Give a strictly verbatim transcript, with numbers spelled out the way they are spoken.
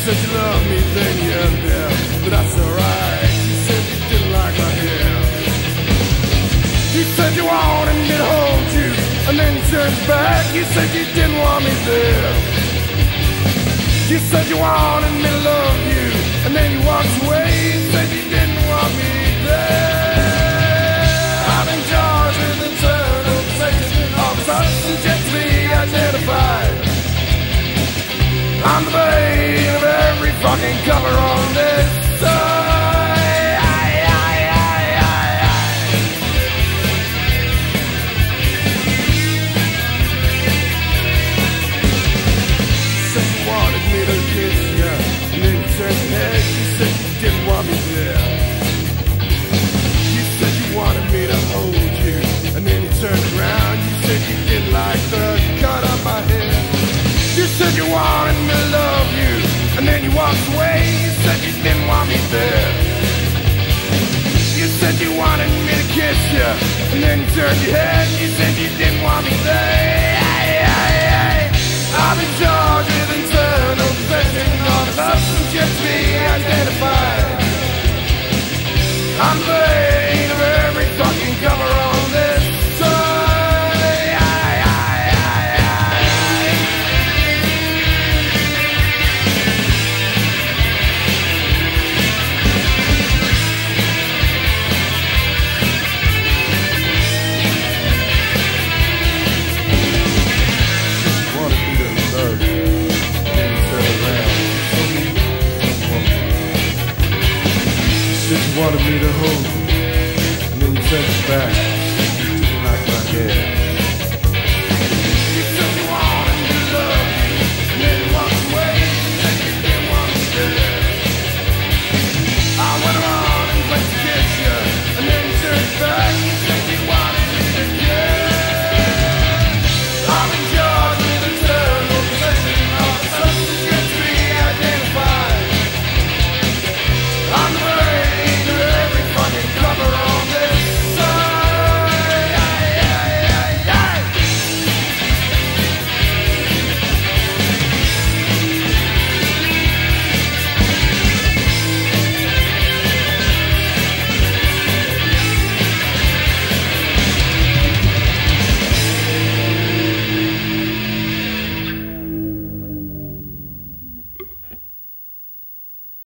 said you loved me, then you left, but that's alright. You said you didn't like my hair. You said you wanted me to hold you, and then you turned back. You said you didn't want me there. You said you wanted me to love you, and then you walked away. You said you didn't want me there. I'm in charge with internal possession of the substance yet to be identified. I'm the bane of every fucking cover on this side. Aye, aye, aye, aye, aye. Said you wanted me to kiss you, and then you turned your head. You said you didn't want me there. You said you wanted me to hold you, and then you turned around. You said you didn't like the cut on my hair. You said you wanted me to love you, and then you walked away. You said you didn't want me there. You said you wanted me to kiss you, and then you turned your head. You said you didn't want me there. Aye, aye, aye. I'm in charge with internal possession of a substance yet to be identified. I'm the bane of every fucking cover on this side. You wanted me to hold you, and then you turned your back.